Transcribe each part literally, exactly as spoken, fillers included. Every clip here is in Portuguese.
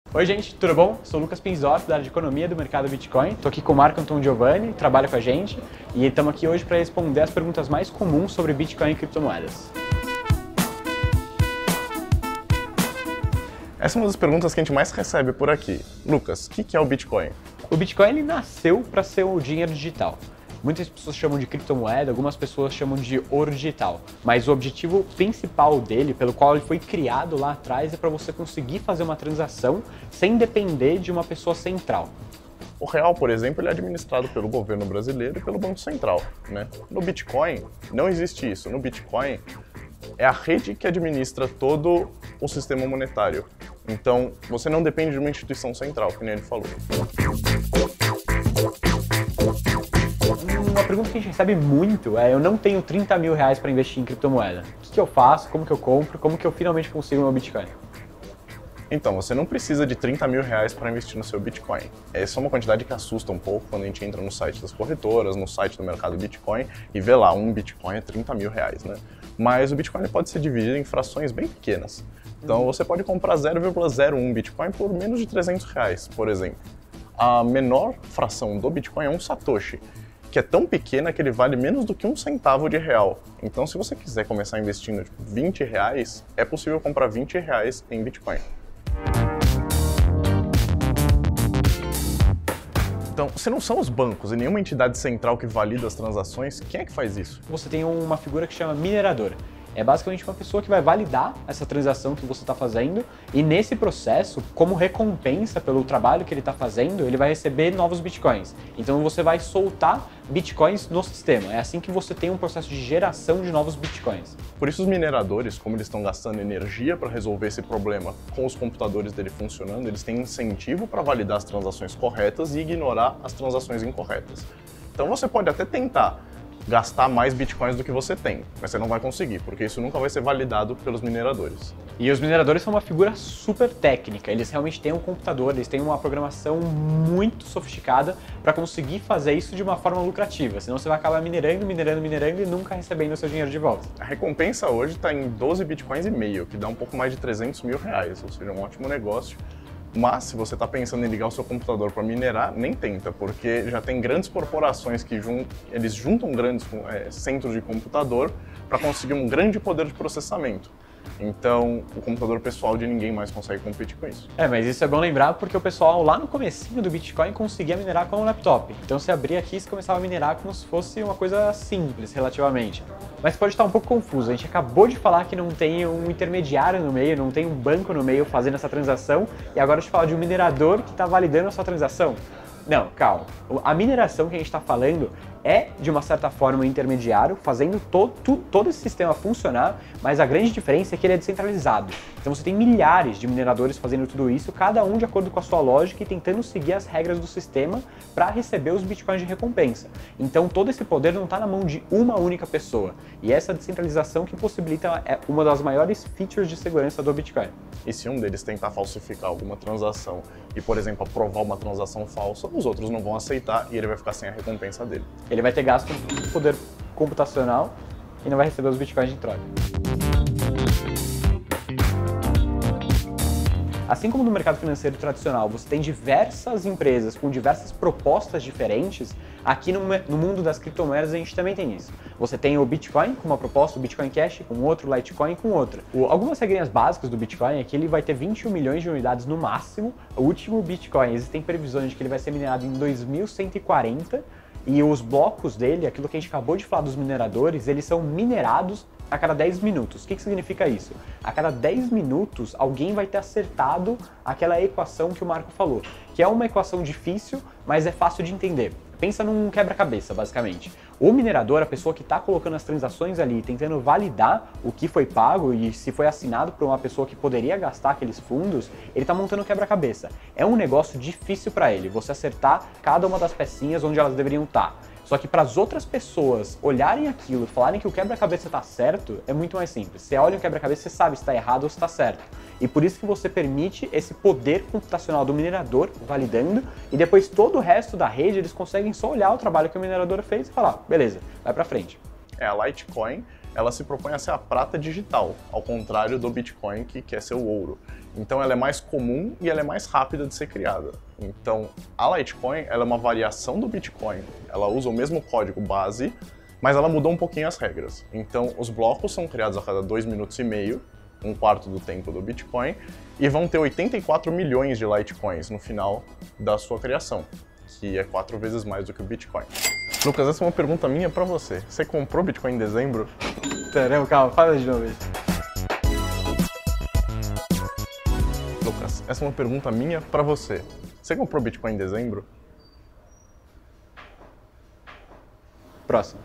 Oi gente, tudo bom? Sou o Lucas Pinzorf, da área de Economia do mercado Bitcoin. Estou aqui com o Marco Antônio Giovanni, trabalha com a gente, e estamos aqui hoje para responder as perguntas mais comuns sobre Bitcoin e criptomoedas. Essa é uma das perguntas que a gente mais recebe por aqui. Lucas, o que, que é o Bitcoin? O Bitcoin ele nasceu para ser o dinheiro digital. Muitas pessoas chamam de criptomoeda, algumas pessoas chamam de ouro digital. Mas o objetivo principal dele, pelo qual ele foi criado lá atrás, é para você conseguir fazer uma transação sem depender de uma pessoa central. O real, por exemplo, ele é administrado pelo governo brasileiro e pelo Banco Central, né? No Bitcoin, não existe isso. No Bitcoin, é a rede que administra todo o sistema monetário. Então, você não depende de uma instituição central, que nem ele falou. Uma pergunta que a gente recebe muito é: eu não tenho trinta mil reais para investir em criptomoeda. O que, que eu faço? Como que eu compro? Como que eu finalmente consigo meu Bitcoin? Então, você não precisa de trinta mil reais para investir no seu Bitcoin. Essa é uma quantidade que assusta um pouco quando a gente entra no site das corretoras, no site do mercado Bitcoin e vê lá, um Bitcoin é trinta mil reais, né? Mas o Bitcoin pode ser dividido em frações bem pequenas. Então, você pode comprar zero vírgula zero um Bitcoin por menos de trezentos reais, por exemplo. A menor fração do Bitcoin é um Satoshi, que é tão pequena que ele vale menos do que um centavo de real. Então, se você quiser começar investindo tipo, vinte reais, é possível comprar vinte reais em Bitcoin. Então, se não são os bancos e nenhuma entidade central que valida as transações, quem é que faz isso? Você tem uma figura que chama minerador. É basicamente uma pessoa que vai validar essa transação que você está fazendo e nesse processo, como recompensa pelo trabalho que ele está fazendo, ele vai receber novos bitcoins. Então você vai soltar bitcoins no sistema. É assim que você tem um processo de geração de novos bitcoins. Por isso os mineradores, como eles estão gastando energia para resolver esse problema com os computadores dele funcionando, eles têm incentivo para validar as transações corretas e ignorar as transações incorretas. Então você pode até tentar gastar mais bitcoins do que você tem, mas você não vai conseguir, porque isso nunca vai ser validado pelos mineradores. E os mineradores são uma figura super técnica, eles realmente têm um computador, eles têm uma programação muito sofisticada para conseguir fazer isso de uma forma lucrativa, senão você vai acabar minerando, minerando, minerando e nunca recebendo o seu dinheiro de volta. A recompensa hoje está em doze bitcoins e meio, que dá um pouco mais de trezentos mil reais, ou seja, um ótimo negócio. Mas, se você está pensando em ligar o seu computador para minerar, nem tenta, porque já tem grandes corporações que jun... eles juntam grandes é, centros de computador para conseguir um grande poder de processamento. Então, o computador pessoal de ninguém mais consegue competir com isso. É, mas isso é bom lembrar porque o pessoal lá no comecinho do Bitcoin conseguia minerar com um laptop. Então, você abria aqui e você começava a minerar como se fosse uma coisa simples, relativamente. Mas pode estar um pouco confuso. A gente acabou de falar que não tem um intermediário no meio, não tem um banco no meio fazendo essa transação, e agora a gente fala de um minerador que está validando a sua transação. Não, calma. A mineração que a gente está falando é, de uma certa forma, um intermediário, fazendo todo, todo, todo esse sistema funcionar, mas a grande diferença é que ele é descentralizado. Então você tem milhares de mineradores fazendo tudo isso, cada um de acordo com a sua lógica e tentando seguir as regras do sistema para receber os bitcoins de recompensa. Então todo esse poder não está na mão de uma única pessoa. E essa descentralização que possibilita é uma das maiores features de segurança do Bitcoin. E se um deles tentar falsificar alguma transação e, por exemplo, aprovar uma transação falsa, os outros não vão aceitar e ele vai ficar sem a recompensa dele. Ele vai ter gasto de poder computacional e não vai receber os bitcoins de troca. Assim como no mercado financeiro tradicional você tem diversas empresas com diversas propostas diferentes, aqui no, no mundo das criptomoedas a gente também tem isso. Você tem o Bitcoin com uma proposta, o Bitcoin Cash com outro, o Litecoin com outra. O, algumas regrinhas básicas do Bitcoin é que ele vai ter vinte e um milhões de unidades no máximo. O último Bitcoin, existem previsões de que ele vai ser minerado em dois mil cento e quarenta e os blocos dele, aquilo que a gente acabou de falar dos mineradores, eles são minerados a cada dez minutos. O que que significa isso? A cada dez minutos, alguém vai ter acertado aquela equação que o Marco falou, que é uma equação difícil, mas é fácil de entender. Pensa num quebra-cabeça, basicamente. O minerador, a pessoa que está colocando as transações ali, tentando validar o que foi pago e se foi assinado por uma pessoa que poderia gastar aqueles fundos, ele está montando um quebra-cabeça. É um negócio difícil para ele, você acertar cada uma das pecinhas onde elas deveriam estar. Só que para as outras pessoas olharem aquilo e falarem que o quebra-cabeça está certo, é muito mais simples. Você olha o quebra-cabeça, você sabe se está errado ou se está certo. E por isso que você permite esse poder computacional do minerador validando, e depois todo o resto da rede eles conseguem só olhar o trabalho que o minerador fez e falar, beleza, vai para frente. É, a Litecoin ela se propõe a ser a prata digital, ao contrário do Bitcoin, que quer ser o ouro. Então ela é mais comum e ela é mais rápida de ser criada. Então a Litecoin ela é uma variação do Bitcoin, ela usa o mesmo código base, mas ela mudou um pouquinho as regras. Então os blocos são criados a cada dois minutos e meio, um quarto do tempo do Bitcoin, e vão ter oitenta e quatro milhões de Litecoins no final da sua criação, que é quatro vezes mais do que o Bitcoin. Lucas, essa é uma pergunta minha pra você. Você comprou Bitcoin em dezembro? Não, calma, fala de novo isso. Lucas, essa é uma pergunta minha pra você. Você comprou Bitcoin em dezembro? Próximo.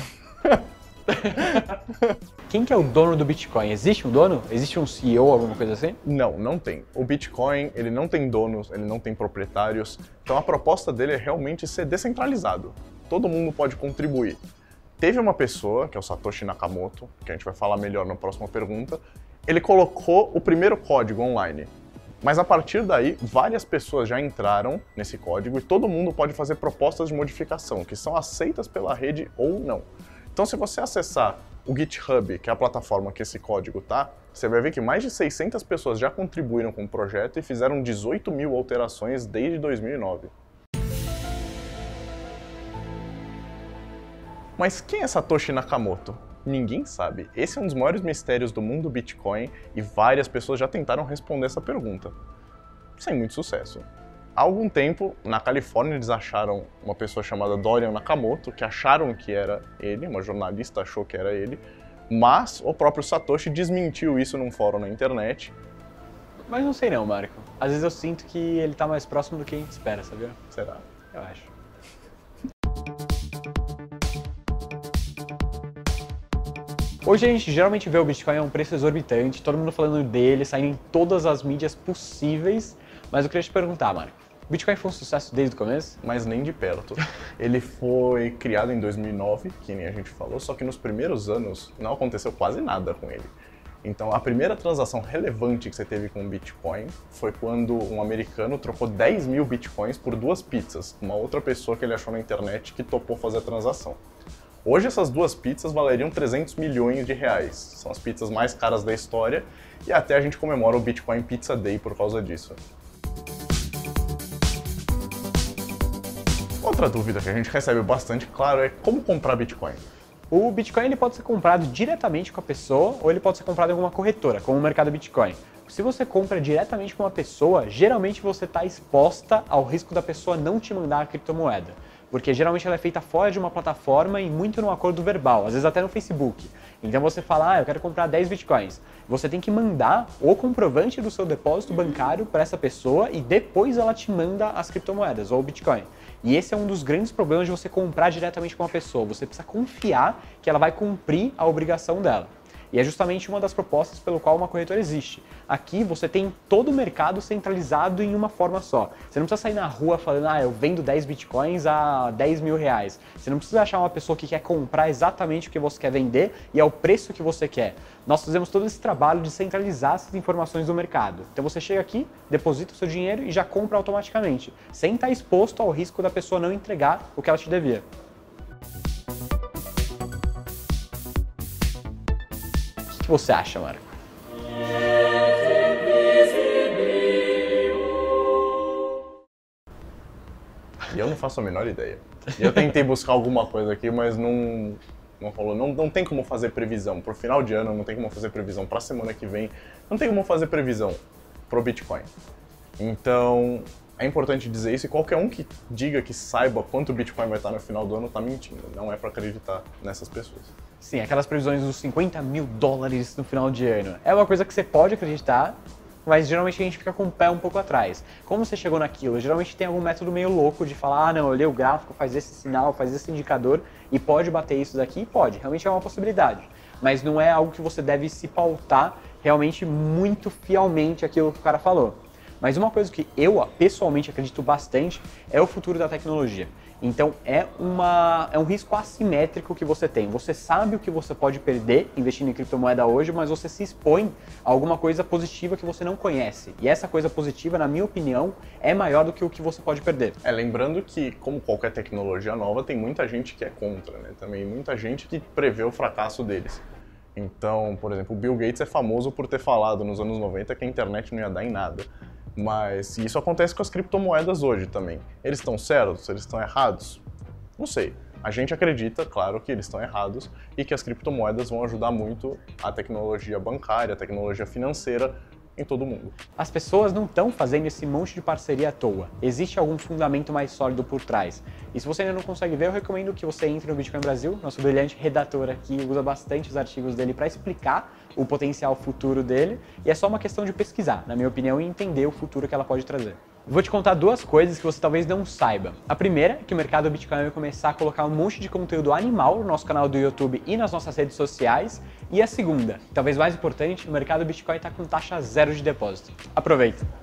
Quem que é o dono do Bitcoin? Existe um dono? Existe um C E O, alguma coisa assim? Não, não tem. O Bitcoin, ele não tem donos, ele não tem proprietários. Então a proposta dele é realmente ser descentralizado. Todo mundo pode contribuir. Teve uma pessoa, que é o Satoshi Nakamoto, que a gente vai falar melhor na próxima pergunta, ele colocou o primeiro código online. Mas a partir daí, várias pessoas já entraram nesse código e todo mundo pode fazer propostas de modificação, que são aceitas pela rede ou não. Então se você acessar o GitHub, que é a plataforma que esse código tá, você vai ver que mais de seiscentas pessoas já contribuíram com o projeto e fizeram dezoito mil alterações desde dois mil e nove. Mas quem é Satoshi Nakamoto? Ninguém sabe. Esse é um dos maiores mistérios do mundo Bitcoin e várias pessoas já tentaram responder essa pergunta, sem muito sucesso. Há algum tempo, na Califórnia, eles acharam uma pessoa chamada Dorian Nakamoto, que acharam que era ele, uma jornalista achou que era ele, mas o próprio Satoshi desmentiu isso num fórum na internet. Mas não sei não, Marco. Às vezes eu sinto que ele tá mais próximo do que a gente espera, sabia? Será? Eu acho. Hoje a gente geralmente vê o Bitcoin a um preço exorbitante, todo mundo falando dele, saindo em todas as mídias possíveis, mas eu queria te perguntar, Marco, o Bitcoin foi um sucesso desde o começo? Mas nem de perto. Ele foi criado em dois mil e nove, que nem a gente falou, só que nos primeiros anos não aconteceu quase nada com ele. Então a primeira transação relevante que você teve com o Bitcoin foi quando um americano trocou dez mil Bitcoins por duas pizzas, uma outra pessoa que ele achou na internet que topou fazer a transação. Hoje essas duas pizzas valeriam trezentos milhões de reais. São as pizzas mais caras da história e até a gente comemora o Bitcoin Pizza Day por causa disso. Outra dúvida que a gente recebe bastante, claro, é como comprar Bitcoin. O Bitcoin ele pode ser comprado diretamente com a pessoa ou ele pode ser comprado em alguma corretora, como o mercado Bitcoin. Se você compra diretamente com uma pessoa, geralmente você está exposta ao risco da pessoa não te mandar a criptomoeda. Porque geralmente ela é feita fora de uma plataforma e muito no acordo verbal, às vezes até no Facebook. Então você fala, ah, eu quero comprar dez bitcoins. Você tem que mandar o comprovante do seu depósito bancário para essa pessoa e depois ela te manda as criptomoedas ou o Bitcoin. E esse é um dos grandes problemas de você comprar diretamente com uma pessoa. Você precisa confiar que ela vai cumprir a obrigação dela. E é justamente uma das propostas pelo qual uma corretora existe. Aqui você tem todo o mercado centralizado em uma forma só. Você não precisa sair na rua falando, ah, eu vendo dez bitcoins a dez mil reais. Você não precisa achar uma pessoa que quer comprar exatamente o que você quer vender e ao preço que você quer. Nós fazemos todo esse trabalho de centralizar essas informações do mercado. Então você chega aqui, deposita o seu dinheiro e já compra automaticamente, sem estar exposto ao risco da pessoa não entregar o que ela te devia. O que você acha, Marco? E eu não faço a menor ideia. Eu tentei buscar alguma coisa aqui, mas não, não rolou. Não, não tem como fazer previsão. Pro final de ano não tem como fazer previsão. Pra semana que vem não tem como fazer previsão pro Bitcoin. Então é importante dizer isso e qualquer um que diga que saiba quanto o Bitcoin vai estar no final do ano tá mentindo. Não é pra acreditar nessas pessoas. Sim, aquelas previsões dos cinquenta mil dólares no final de ano. É uma coisa que você pode acreditar, mas geralmente a gente fica com o pé um pouco atrás. Como você chegou naquilo? Geralmente tem algum método meio louco de falar, ah não, eu li o gráfico, faz esse sinal, faz esse indicador e pode bater isso daqui? Pode, realmente é uma possibilidade. Mas não é algo que você deve se pautar realmente muito fielmente aquilo que o cara falou. Mas uma coisa que eu pessoalmente acredito bastante é o futuro da tecnologia. Então é, uma, é um risco assimétrico que você tem. Você sabe o que você pode perder investindo em criptomoeda hoje, mas você se expõe a alguma coisa positiva que você não conhece. E essa coisa positiva, na minha opinião, é maior do que o que você pode perder. É, lembrando que, como qualquer tecnologia nova, tem muita gente que é contra, né? Também muita gente que prevê o fracasso deles. Então, por exemplo, o Bill Gates é famoso por ter falado nos anos noventa que a internet não ia dar em nada. Mas isso acontece com as criptomoedas hoje também. Eles estão certos? Eles estão errados? Não sei. A gente acredita, claro, que eles estão errados e que as criptomoedas vão ajudar muito a tecnologia bancária, a tecnologia financeira em todo mundo. As pessoas não estão fazendo esse monte de parceria à toa. Existe algum fundamento mais sólido por trás. E se você ainda não consegue ver, eu recomendo que você entre no Bitcoin Brasil. Nosso brilhante redator aqui usa bastante os artigos dele para explicar o potencial futuro dele. E é só uma questão de pesquisar, na minha opinião, e entender o futuro que ela pode trazer. Vou te contar duas coisas que você talvez não saiba. A primeira é que o mercado Bitcoin vai começar a colocar um monte de conteúdo animal no nosso canal do YouTube e nas nossas redes sociais. E a segunda, talvez mais importante, o mercado Bitcoin está com taxa zero de depósito. Aproveita!